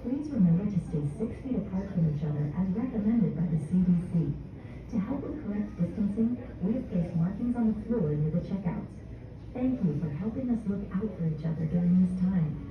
Please remember to stay 6 feet apart from each other as recommended by the CDC. To help with correct distancing, we have placed markings on the floor near the checkouts. Thank you for helping us look out for each other during this time.